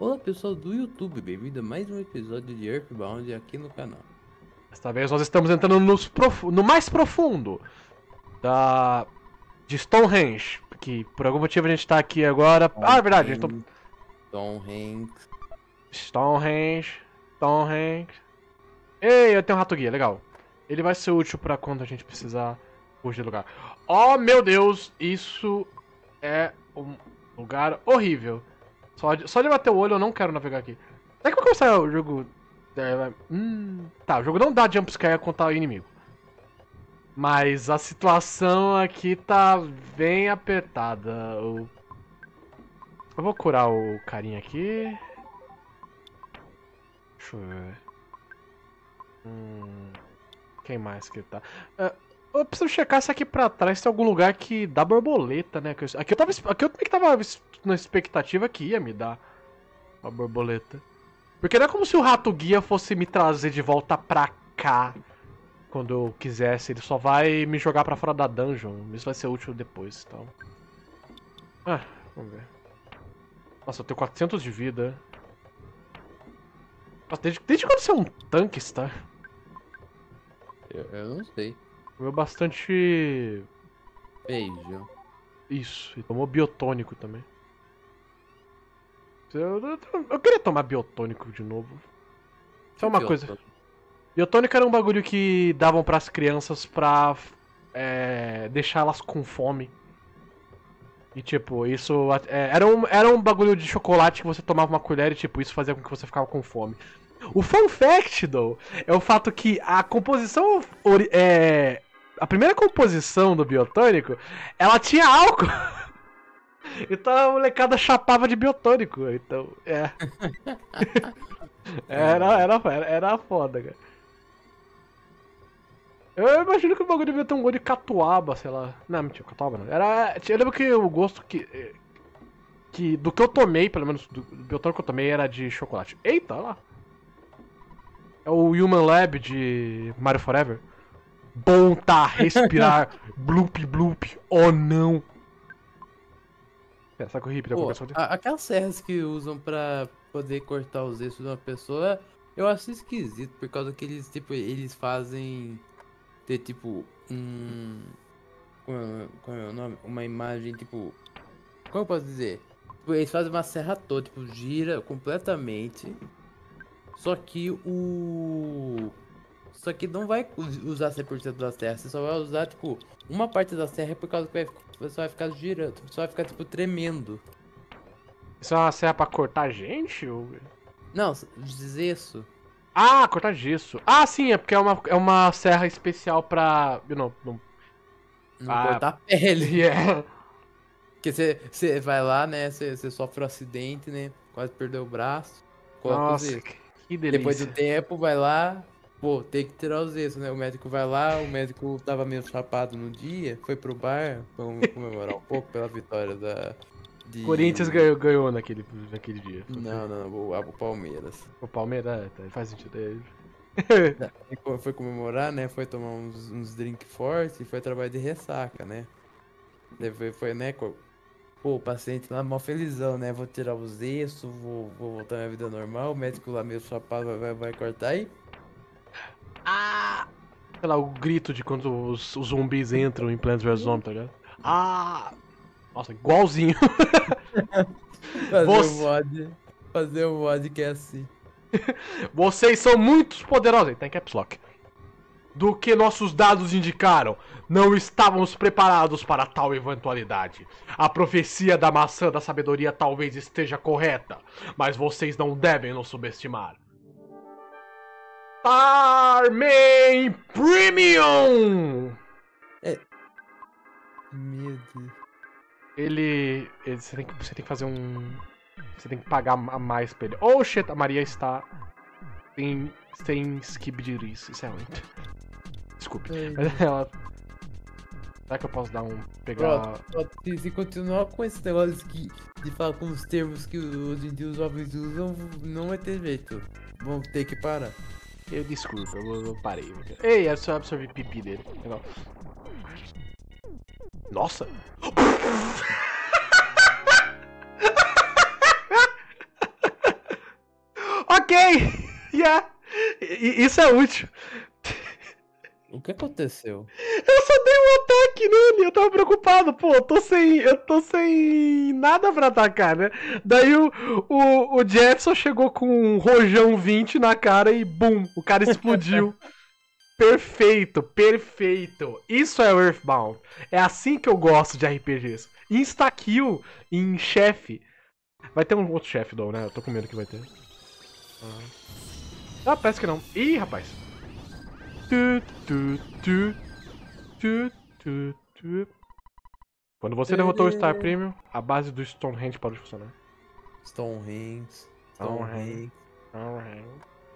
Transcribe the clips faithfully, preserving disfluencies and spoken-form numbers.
Olá pessoal do YouTube, bem-vindo a mais um episódio de Earthbound aqui no canal. Desta vez nós estamos entrando nos profu no mais profundo da... de Stonehenge, que por algum motivo a gente tá aqui agora... Tom ah, é verdade, a gente Hanks, tá... Tom Hanks. Stonehenge, Stonehenge... Ei, eu tenho um rato guia, legal. Ele vai ser útil pra quando a gente precisar fugir do lugar. Oh, meu Deus, isso é um lugar horrível. Só de, só de bater o olho eu não quero navegar aqui. Será que vai começar o jogo... É, vai- hum, tá, o jogo não dá jumpscare contra o inimigo. Mas a situação aqui tá bem apertada. Eu, eu vou curar o carinha aqui. Deixa eu ver. Hum, quem mais que tá? É, eu preciso checar se aqui pra trás tem algum lugar que dá borboleta, né? Que eu- Aqui eu tava, aqui eu também que tava na expectativa que ia me dar uma borboleta. Porque não é como se o rato guia fosse me trazer de volta pra cá quando eu quisesse. Ele só vai me jogar pra fora da dungeon. Isso vai ser útil depois, então. Ah, vamos ver. Nossa, eu tenho quatrocentos de vida. Nossa, desde, desde quando você é um tanque, está? Eu, eu não sei. Comeu bastante... Beijo. Isso, e tomou biotônico também. Eu, eu, eu queria tomar biotônico de novo. Isso é uma coisa. Biotônico era um bagulho que davam pras crianças pra é, deixar elas com fome. E tipo, isso é, era, um, era um bagulho de chocolate que você tomava uma colher e tipo, isso fazia com que você ficava com fome. O fun fact, though, é o fato que a composição ori- é, a primeira composição do biotônico, ela tinha álcool. Então a molecada chapava de biotônico. Então, é. era, era, era, era foda, cara. Eu imagino que o bagulho devia ter um gosto de catuaba, sei lá. Não, mentira, catuaba não. Era, eu lembro que o gosto que. que do que eu tomei, pelo menos do, do biotônico que eu tomei, era de chocolate. Eita, olha lá. É o Human Lab de Mario Forever. Bom tá, respirar. Bloop, bloop. Oh não. Será que o hippie deu Pô, começou de... a- aquelas serras que usam pra poder cortar os ossos de uma pessoa, eu acho esquisito, por causa que eles, tipo, eles fazem ter, tipo, um... Como é, como é o nome? Uma imagem, tipo... Como eu posso dizer? Tipo, eles fazem uma serra toda, tipo, gira completamente. Só que o... Só que não vai usar cem por cento da serra, você só vai usar, tipo, uma parte da serra por causa que vai, você vai ficar girando, você vai ficar, tipo, tremendo. Isso é uma serra pra cortar gente? Ou... Não, dizer isso. Ah, cortar gesso. Ah, sim, é porque é uma, é uma serra especial pra... You know, não... Não Ah, cortar a pele. Yeah. Porque você, você vai lá, né, você, você sofre um acidente, né, quase perdeu o braço, coloca os Nossa, ossos. que, que delícia. Depois do tempo, vai lá, pô, tem que tirar os ossos, né, o médico vai lá, o médico tava meio chapado no dia, foi pro bar, pra comemorar um pouco pela vitória da... De... Corinthians ganhou, ganhou naquele, naquele dia. Não, não, não, o, o Palmeiras. O Palmeiras, é, faz sentido. Foi, foi comemorar, né? Foi tomar uns, uns drink fortes e foi trabalhar de ressaca, né? Daí foi, foi, né? co- Pô, o paciente lá mó felizão, né? Vou tirar os ossos, vou, vou voltar à minha vida normal. O médico lá meio chapado vai, vai, vai cortar e. Ah! Sei lá, o grito de quando os, os zumbis entram em Plants vs Zombies, tá ligado? Ah! Nossa, igualzinho. Fazer Você- o mod. Fazer o mod que é assim. Vocês são muito poderosos, tá em caps lock. Do que nossos dados indicaram. Não estávamos preparados para tal eventualidade. A profecia da maçã da sabedoria talvez esteja correta, mas vocês não devem nos subestimar. Starman Premium! Meu Deus. Ele, ele- você, tem que, você tem que fazer um... Você tem que pagar a mais pra ele. Oh shit, a Maria está sem, sem skibdiris. Isso é ruim. Desculpe. Mas ela... Será que eu posso dar um... Pegar... Pronto, pronto. Se, se continuar com esse negócio que, de falar com os termos que hoje em dia os jovens usam, não vai ter jeito. Vão ter que parar. Eu desculpa, eu, eu parei. Ei, é só absorver pipi dele. Legal. Nossa! Ok! Yeah! I- Isso é útil. O que aconteceu? Eu só dei um ataque nele, eu tava preocupado, pô, eu tô sem. Eu tô sem nada pra atacar, né? Daí o, o, o Jefferson chegou com um rojão vinte na cara e bum, o cara explodiu. Perfeito, perfeito. Isso é Earthbound. É assim que eu gosto de R P Gs. Insta-kill em chefe. Vai ter um outro chefe, do, né? Eu tô com medo que vai ter. Ah, parece que não. Ih, rapaz. Tu, tu, tu, tu, tu, tu. Quando você derrotou o Star Premium, a base do Stonehenge parou de funcionar. Stonehenge. Stonehenge. Stonehenge. Stonehenge.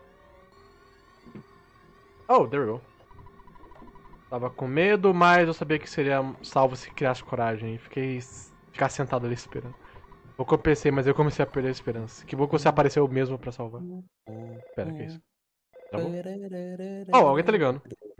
Oh, there we go. Tava com medo, mas eu sabia que seria salvo se criasse coragem. E fiquei ficar sentado ali esperando. Eu compensei, mas eu comecei a perder a esperança. Que bom que você apareceu mesmo pra salvar. Pera, que é isso? Travou? Oh, alguém tá ligando.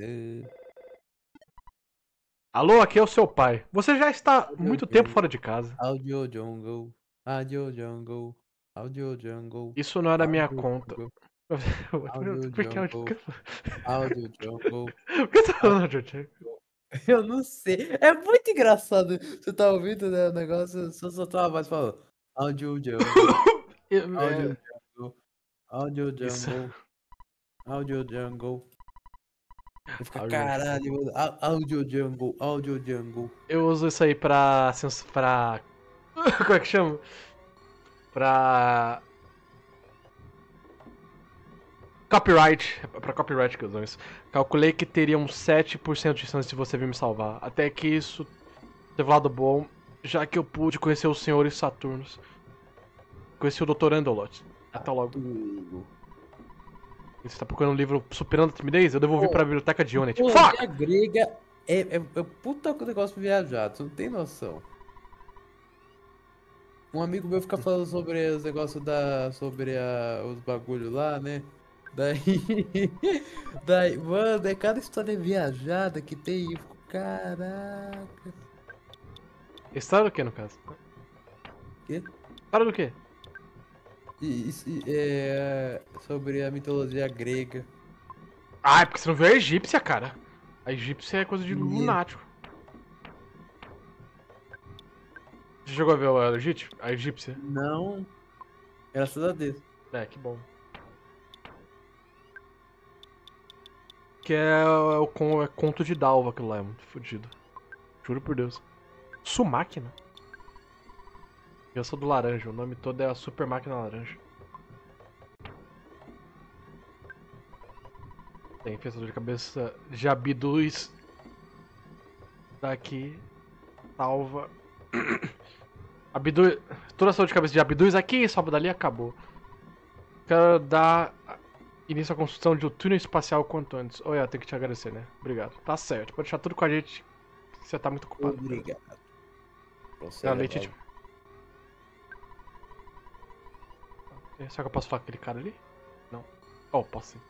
Alô, aqui é o seu pai. Você já está muito tempo fora de casa. Audio Jungle. Audio Jungle. Audio Jungle. Isso não é da minha Audio conta. Jungle. Por que é Jungle. Audio Jungle. Por que você tá falando Audio Jungle? Eu não sei. É muito engraçado. Você tá ouvindo, né, o negócio, só soltar uma voz falando Audio Jungle. Audio Jungle. Audio Isso. Jungle. Audio Jungle. Eu fico, Audio caralho, mano. Au- Audio Jungle. Audio Jungle. Eu uso isso aí pra. sens- pra. Como é que chama? Pra. Copyright. É pra copyright que eu uso isso. Calculei que teria uns sete por cento de chance de você vir me salvar. Até que isso teve um lado bom, já que eu pude conhecer os senhores Saturnos. Conheci o doutor Andolot. Até logo. Tudo. E você tá procurando um livro superando a timidez? Eu devolvi Pô, pra biblioteca de Onet. Mitologia Fuck! grega é, é, é puta negócio viajado, você não tem noção. Um amigo meu fica falando sobre os negócios da. Sobre a, os bagulho lá, né? Daí. Daí, mano, é cada história viajada que tem. Eu fico, caraca. História do que, no caso? Quê? História do quê? E, isso- e, é, sobre a mitologia grega. Ah, é porque você não viu a egípcia, cara. A egípcia é coisa de E- lunático. Você chegou a ver a egípcia? A egípcia? Não. Graças a Deus. É, que bom. Que é, é o con- é conto de Dalva aquilo lá, é muito fodido. Juro por Deus. Sumáquina? Eu sou do laranja, o nome todo é a Super Máquina Laranja. Tem fez de cabeça de Abduz. Daqui. Salva. Abduz. Toda a saúde de cabeça de Abduz aqui, salva dali acabou. Quero dar início à construção de um túnel espacial quanto antes. Olha, eu tenho que te agradecer, né? Obrigado. Tá certo, pode deixar tudo com a gente. Você tá muito ocupado. Obrigado. Você Dá é leite, mal- será que eu posso falar com aquele cara ali? Não. Oh, posso sim.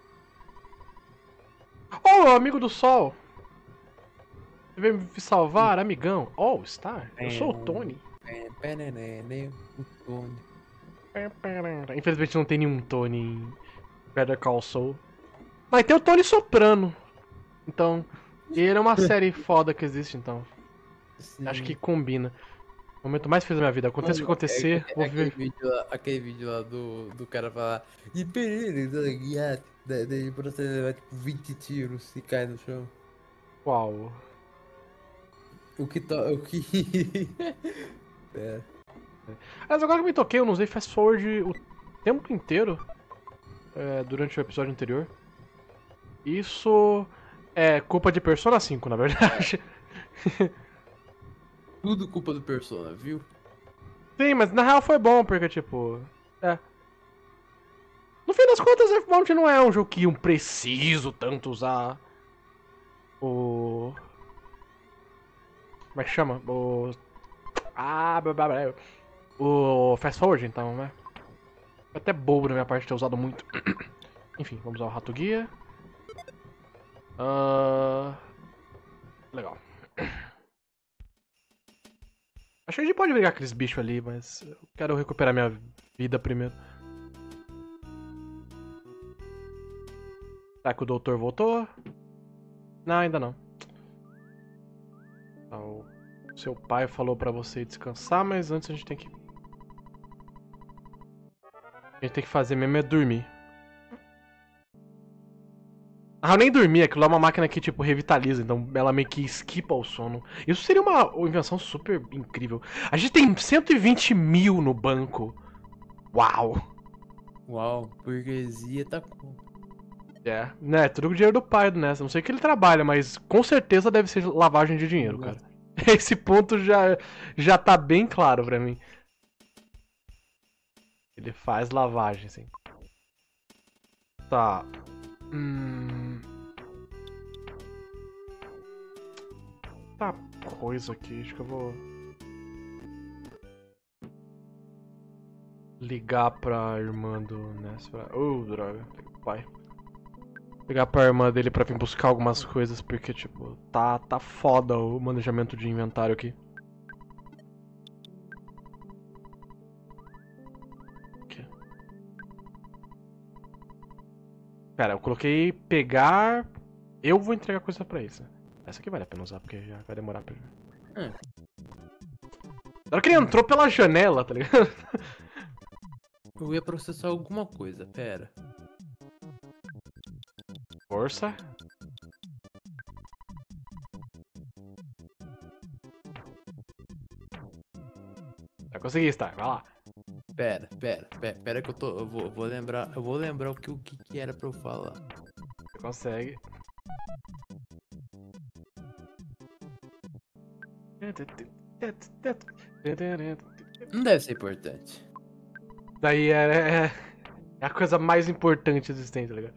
Oh, amigo do sol! Você veio me salvar, amigão. Oh, Star, eu sou o Tony. É, penenene, o Tony. Infelizmente não tem nenhum Tony em Better Call Saul. Mas tem o Tony Soprano. Então, e ele é uma série foda que existe, então. Sim. Acho que combina. O momento mais feliz da minha vida. Aconteça o que Mano, acontecer, é- é- vou aquele ver. vídeo lá, aquele vídeo lá do, do cara falar e perere, tá ligado? Da- Daí pra você levar tipo vinte tiros e cai no chão. Qual? O que tá. O que. É. Mas agora que eu me toquei, eu não usei fast forward o tempo inteiro. É, durante o episódio anterior. Isso é culpa de Persona cinco, na verdade. Tudo culpa do Persona, viu? Sim, mas na real foi bom, porque tipo. É. No fim das contas, Earthbound não é um jogo que eu preciso tanto usar o. Como é que chama? O. Ah, blá, blá, blá. O Fast Forward, então, né? É até bobo da minha parte ter usado muito. Enfim, vamos ao Rato Guia. Uh... Legal. Acho que a gente pode brigar com aqueles bichos ali, mas eu quero recuperar minha vida primeiro. Será que o doutor voltou? Não, ainda não. Então, seu pai falou pra você descansar, mas antes a gente tem que... A gente tem que fazer mesmo é dormir. Ah, eu nem dormi, aquilo lá é uma máquina que, tipo, revitaliza, então ela meio que esquipa o sono. Isso seria uma invenção super incrível. A gente tem cento e vinte mil no banco. Uau! Uau, burguesia tá com. É, né, tudo com o dinheiro do pai do Nessa. Não sei que ele trabalha, mas com certeza deve ser lavagem de dinheiro, cara. Esse ponto já, já tá bem claro pra mim. Ele faz lavagem, sim. Tá. Hum... Tá coisa aqui, acho que eu vou... Ligar pra irmã do Ness. Oh, droga. Pai. Ligar pra irmã dele pra vir buscar algumas coisas, porque, tipo, tá, tá foda o manejamento de inventário aqui. Aqui. Pera, eu coloquei pegar... Eu vou entregar coisa pra isso. Essa aqui vale a pena usar, porque já vai demorar pra... É. Na hora que ele entrou pela janela, tá ligado? Eu ia processar alguma coisa, pera. Força. Já consegui estar, vai lá. Pera, pera, pera, pera que eu tô. Eu vou, eu vou lembrar. Eu vou lembrar o que, o que que era pra eu falar. Você consegue. Não deve ser importante. Daí é, é a coisa mais importante existente, tá ligado?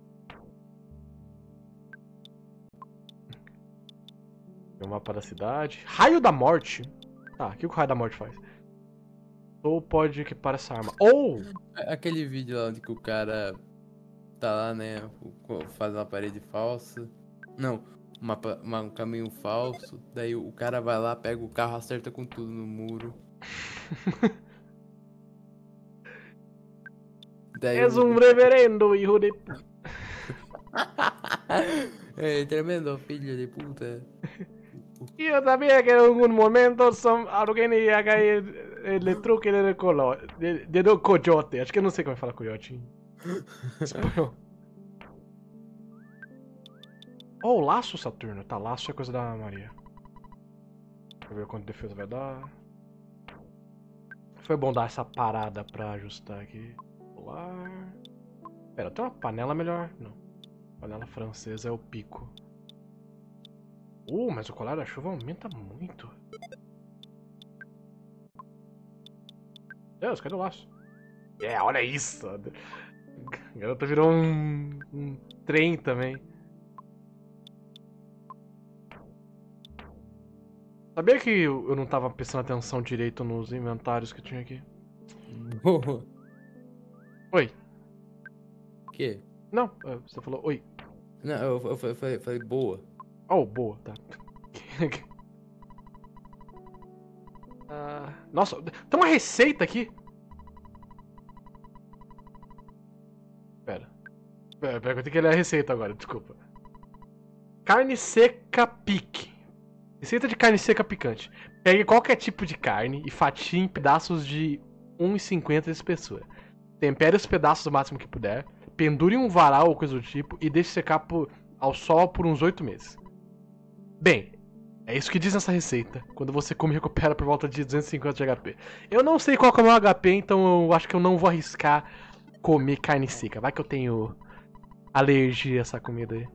Tem o mapa da cidade. Raio da morte. Tá, o que o raio da morte faz? Ou pode equipar essa arma. Ou! Aquele vídeo lá onde que o cara tá lá, né? Faz uma parede falsa. Não, uma, pa- uma- um caminho falso. Daí o cara vai lá, pega o carro, acerta com tudo no muro. Daí És o- um reverendo, hijo de... É tremendo filho de puta. Io sabía que en algún momento son, alguém ia cair el truque del colo, de, de do coyote. Acho que eu não sei como é falar coyote em espanhol. Oh, laço, Saturno. Tá, laço é coisa da Maria. Deixa eu ver quanto defesa vai dar. Foi bom dar essa parada pra ajustar aqui. Pular. Pera, tem uma panela melhor? Não. Panela francesa é o pico. Uh, mas o colar da chuva aumenta muito. Deus, cadê o laço? É, olha isso! A garota virou um, um trem também. Sabia que eu não tava prestando atenção direito nos inventários que tinha aqui? Boa. Oi. Que? Não, você falou oi. Não, eu, eu, eu falei, falei boa. Oh, boa, tá. Ah, nossa, tem uma receita aqui. Pera. Pera, pera, eu tenho que ler a receita agora, desculpa. Carne seca pique. Receita de carne seca picante. Pegue qualquer tipo de carne e fatie em pedaços de um e cinquenta de espessura. Tempere os pedaços o máximo que puder. Pendure em um varal ou coisa do tipo e deixe secar por, ao sol por uns oito meses. Bem, é isso que diz nessa receita. Quando você come, recupera por volta de duzentos e cinquenta de H P. Eu não sei qual que é o meu H P, então eu acho que eu não vou arriscar comer carne seca. Vai que eu tenho alergia a essa comida aí.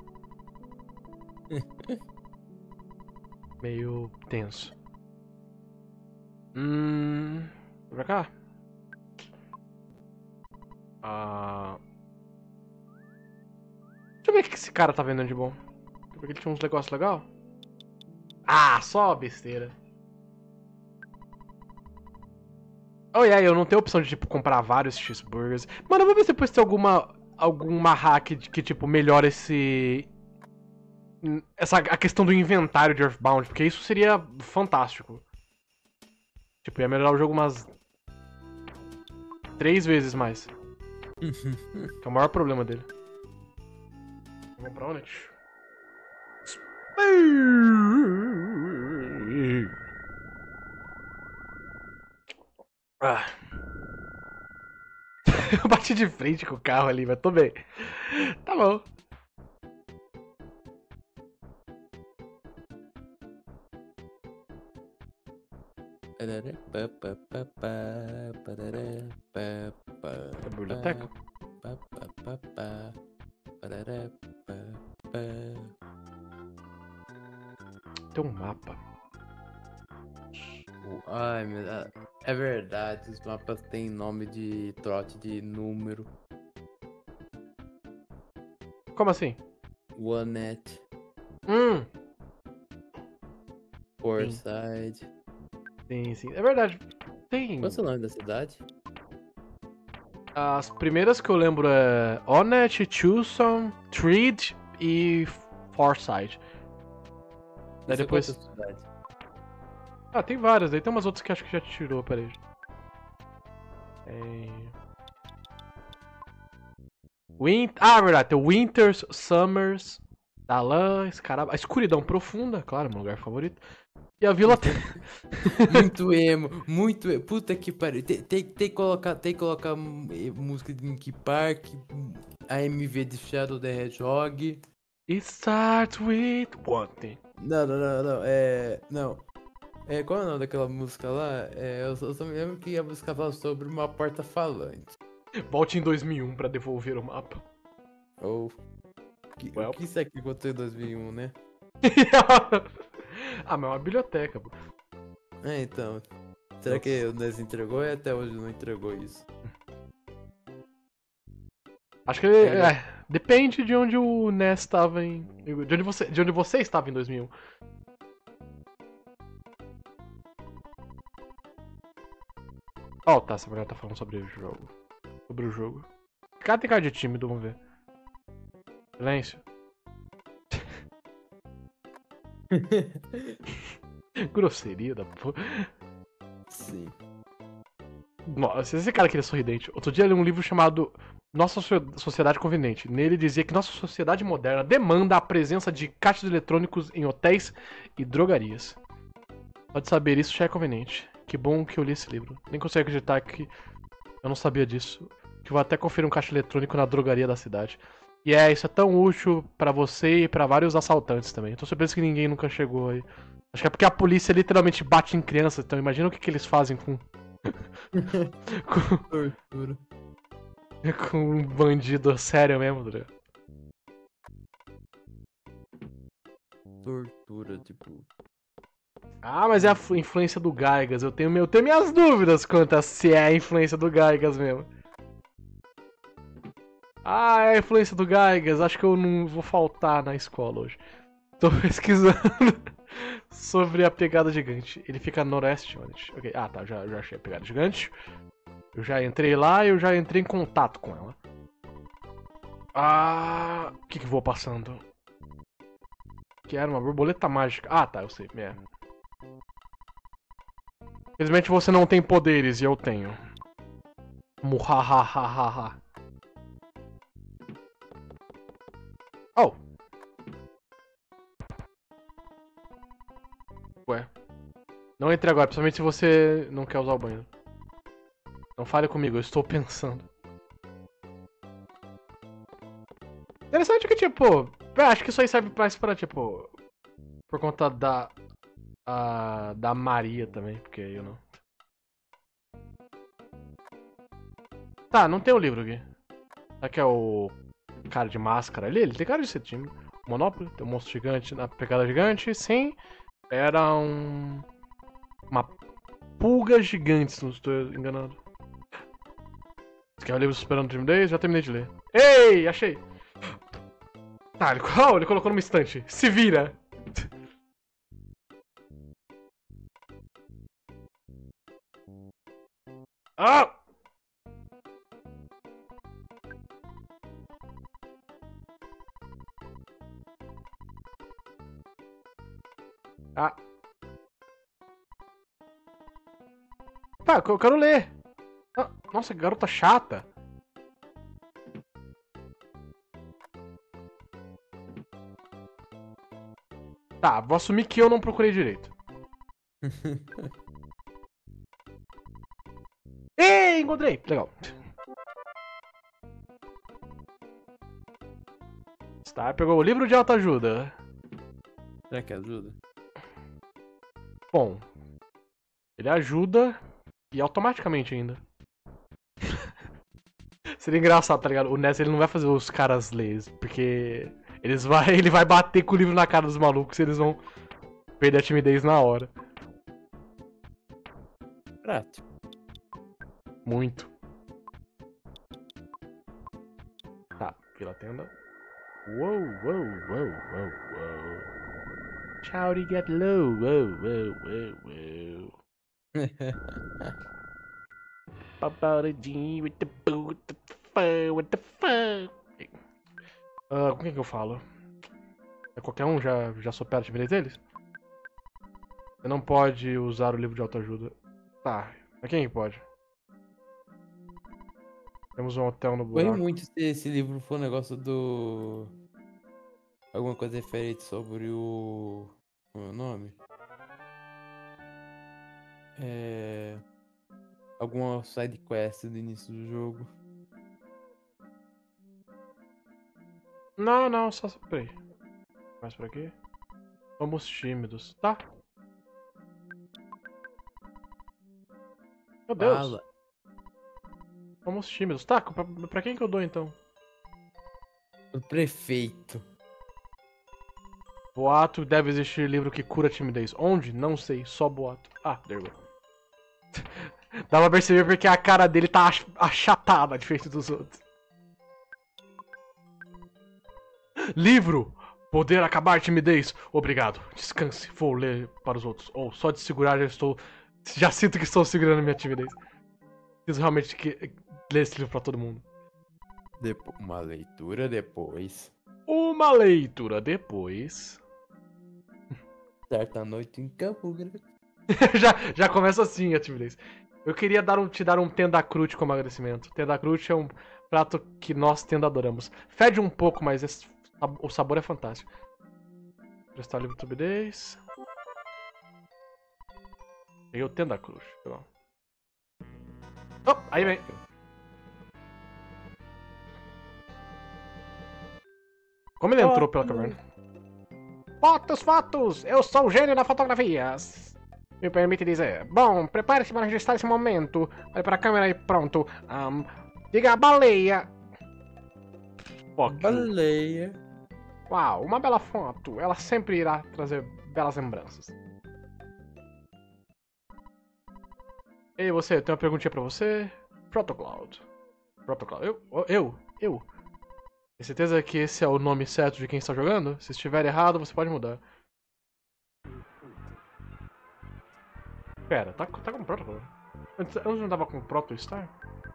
Meio tenso. Hum... Vem pra cá. Ah... Deixa eu ver o que esse cara tá vendendo de bom. Porque ele tinha uns negócios legais. Ah, só besteira. Oh, yeah, eu não tenho opção de, tipo, comprar vários cheeseburgers. Mano, eu vou ver se depois tem alguma... Alguma hack de, que, tipo, melhora esse... Essa, a questão do inventário de Earthbound, porque isso seria fantástico. Tipo, ia melhorar o jogo umas... Três vezes mais. Que é o maior problema dele. Vamos pra Onet. Ah. Eu bati de frente com o carro ali, mas tô bem. Tá bom. É biblioteca? Tem um mapa. Ai, meu Deus. É verdade, os mapas têm nome de trote de número. Como assim? Onenet, Hum. Foreside. Sim, sim. É verdade. Tem. Qual é o nome da cidade? As primeiras que eu lembro é Onet, Tucson, Treed e Forsyth. Daí Isso é depois. qual cidade? Ah, tem várias. Daí tem umas outras que acho que já tirou, peraí. É... Win... Ah, verdade. Tem Winters, Summers, Dalan, Escaraba. A Escuridão Profunda, claro, meu lugar favorito. E a Vila. Muito emo, muito emo. Puta que pariu. Tem, tem, tem que colocar, tem que colocar hum, eh, música de Linkin Park, hum, A M V de Shadow the Hedgehog. It starts with one thing. Não, não, não, não. É. Não. É, qual é o nome daquela música lá? É, eu, só, eu só me lembro que a música fala sobre uma porta falante. Volte em dois mil e um pra devolver o mapa. Ou. Que, Well. O que isso aqui aconteceu em dois mil e um, né? Ah, mas é uma biblioteca, pô. É, então. Será Nossa. que o Nes entregou e até hoje não entregou isso? Acho que ele, é, depende de onde o Ness estava em. De onde você, de onde você estava em dois mil e um. Ó, oh, tá, essa mulher tá falando sobre o jogo. Sobre o jogo. Cara, tem cara de tímido, vamos ver. Silêncio. Grosseria da porra. Sim. Nossa, esse cara aqui é sorridente. Outro dia eu li um livro chamado Nossa Sociedade Conveniente. Nele dizia que nossa sociedade moderna demanda a presença de caixas eletrônicos em hotéis e drogarias. Pode saber, isso já é conveniente. Que bom que eu li esse livro. Nem consigo acreditar que eu não sabia disso. Que vou até conferir um caixa eletrônico na drogaria da cidade. E é, isso é tão útil pra você e pra vários assaltantes também. Eu tô surpreso que ninguém nunca chegou aí. Acho que é porque a polícia literalmente bate em crianças, então imagina o que, que eles fazem com. com... Tortura. com um bandido sério mesmo, André. Tortura, tipo. Ah, mas é a influência do Gaigas. Eu tenho, meu, eu tenho minhas dúvidas quanto a se é a influência do Gaigas mesmo. Ah, é a influência do Gaigas. Acho que eu não vou faltar na escola hoje. Tô pesquisando sobre a pegada gigante. Ele fica no noroeste, okay. Ah, tá, já, já achei a pegada gigante. Eu já entrei lá e eu já entrei em contato com ela. Ah, o que que voa passando? Que era uma borboleta mágica. Ah, tá, eu sei. É. Infelizmente você não tem poderes e eu tenho. Muhahahaha. Oh. Ué. Não entre agora, principalmente se você não quer usar o banheiro. Não fale comigo, eu estou pensando. Interessante que, tipo... Acho que isso aí serve mais pra, tipo... Por conta da... A, da Maria também, porque eu não... Tá, não tem o livro aqui. Será que é o... cara de máscara ali? Ele tem cara de ser tímido. Monopoly, tem um monstro gigante na pegada gigante, sim. Era um... Uma pulga gigante, se não estou enganado. Você quer o livro Superando Timidez? Já terminei de ler. Ei, achei! Tá, ele, oh, ele colocou numa estante. Se vira! Ah! Ah. Tá, eu quero ler. Ah, nossa, que garota chata. Tá, vou assumir que eu não procurei direito. Ei, encontrei! Legal. Tá, pegou o livro de autoajuda. Será que ajuda? Bom, ele ajuda e automaticamente ainda. Seria engraçado, tá ligado? O Ness ele não vai fazer os caras ler, porque eles vai, ele vai bater com o livro na cara dos malucos e eles vão perder a timidez na hora. Prático. Muito. Tá, pela tenda. Uou, uou, uou, uou, uou. Shouty get low, uou, uou, uou, uou. About a D with the boo, with the fun, with the fun. Uh, com quem que eu falo? É qualquer um já, já supera a timidez deles? Você não pode usar o livro de autoajuda. Tá, mas quem que pode? Temos um hotel no Foi buraco. muito se esse livro for um negócio do... Alguma coisa referente sobre o... Como é o nome? É... Alguma side quest do início do jogo. Não, não, só... Peraí. Mais por aqui. Somos tímidos. Tá. Meu Deus. Fala. Somos tímidos. Tá, pra, pra quem que eu dou então? O prefeito. Boato, deve existir livro que cura a timidez. Onde? Não sei, só boato. Ah, there we go. Dá pra perceber porque a cara dele tá ach- achatada diferente dos outros. Livro! Poder acabar a timidez. Obrigado. Descanse. Vou ler para os outros. Ou só de segurar já estou... Já sinto que estou segurando minha timidez. Preciso realmente que... ler esse livro pra todo mundo. Depo... Uma leitura depois. Uma leitura depois. Certa noite em Campo Grande. já, já começa assim a timidez. Eu queria dar um, te dar um tendacrute como agradecimento. Tendacrute é um prato que nós tenda adoramos. Fede um pouco, mas esse, o sabor é fantástico. Prestar livre timidez. Peguei o tendacrute. Oh, aí vem. Como ele entrou pela caverna? Fotos, fotos! Eu sou o gênio da fotografia. Me permite dizer. Bom, prepare-se para registrar esse momento. Olhe para a câmera e pronto. Um, diga a baleia. Fuck. Baleia. Uau, uma bela foto. Ela sempre irá trazer belas lembranças. Ei, você, eu tenho uma perguntinha pra você. Protocloud. Protocloud. Eu? Eu? Eu? Tem certeza que esse é o nome certo de quem está jogando? Se estiver errado, você pode mudar. Pera, tá, tá com Protocol? Antes, antes não tava com Protostar?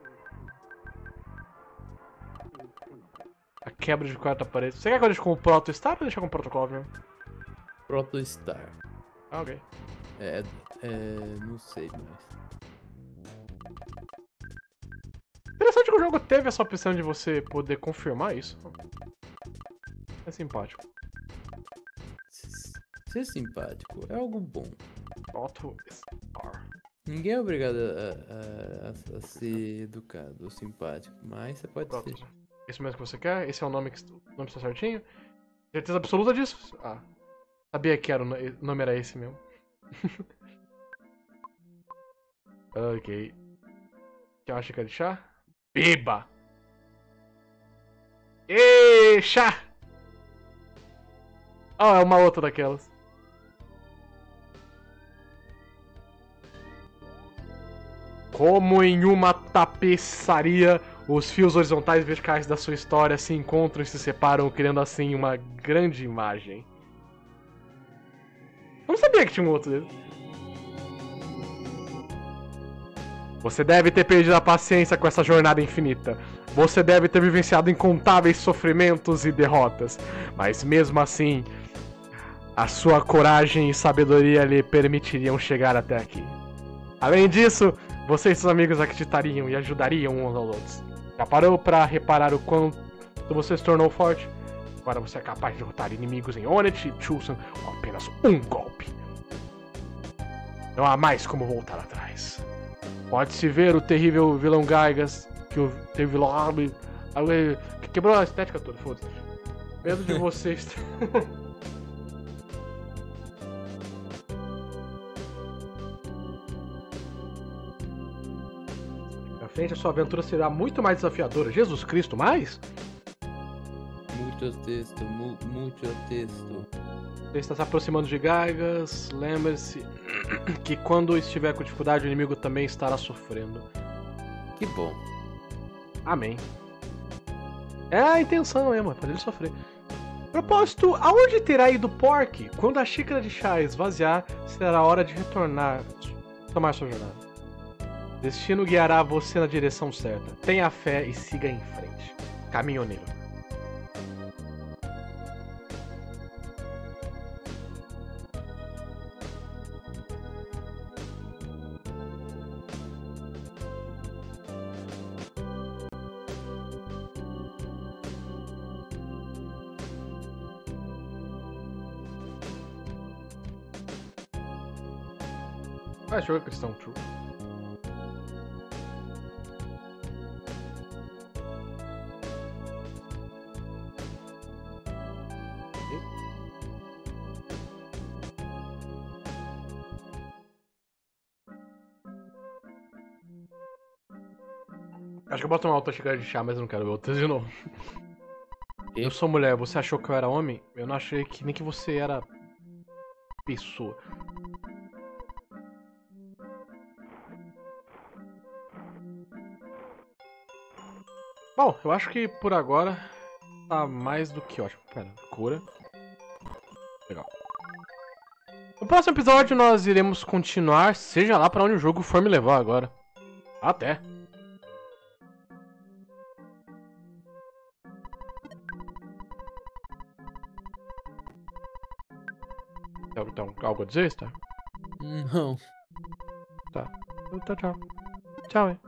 A quebra de quarta parede. Você quer que eu deixe com o Protostar ou deixar com o Protocol mesmo? Protostar. Ah, ok. É, é... Não sei mais. Interessante que o jogo teve essa opção de você poder confirmar isso. É simpático. Ser simpático é algo bom. Protostar. Ninguém é obrigado a, a, a, a ser educado ou simpático, mas você pode Pronto. ser. Esse mesmo que você quer? Esse é o nome que o nome está certinho? Certeza absoluta disso? Ah. Sabia que era o nome era esse mesmo. Ok. Quer uma xícara de chá? Beba! Ê, chá! Ah, é uma outra daquelas. Como em uma tapeçaria, os fios horizontais e verticais da sua história se encontram e se separam, criando assim uma grande imagem. Eu não sabia que tinha um outro dele. Você deve ter perdido a paciência com essa jornada infinita. Você deve ter vivenciado incontáveis sofrimentos e derrotas. Mas mesmo assim, a sua coragem e sabedoria lhe permitiriam chegar até aqui. Além disso, você e seus amigos acreditariam e ajudariam uns aos outros. Já parou para reparar o quanto você se tornou forte? Agora você é capaz de derrotar inimigos em Onett e Chulsan com apenas um golpe. Não há mais como voltar atrás. Pode-se ver o terrível vilão Gaigas, que o terrível vilão... que quebrou a estética toda, foda-se. Medo de vocês... Na frente a sua aventura será muito mais desafiadora. Jesus Cristo, mais? Muito texto, mu muito texto. Você está se aproximando de Gaigas. Lembre-se que quando estiver com dificuldade, o inimigo também estará sofrendo. Que bom. Amém. É a intenção mesmo, é fazer ele sofrer. Propósito, aonde terá ido Pork? Quando a xícara de chá esvaziar, será hora de retornar, tomar sua jornada. Destino guiará você na direção certa. Tenha fé e siga em frente. Caminhoneiro. Vai jogar questão true. Acho que eu boto uma outra xícara de chá, mas eu não quero ver outra de novo. E? Eu sou mulher, você achou que eu era homem? Eu não achei que nem que você era pessoa. Bom, eu acho que por agora tá mais do que ótimo. Pera, cura. Legal. No próximo episódio nós iremos continuar, seja lá pra onde o jogo for me levar agora. Até! Tem algo a dizer, tá? Não. Tá. Tchau, tchau. Tchau, hein?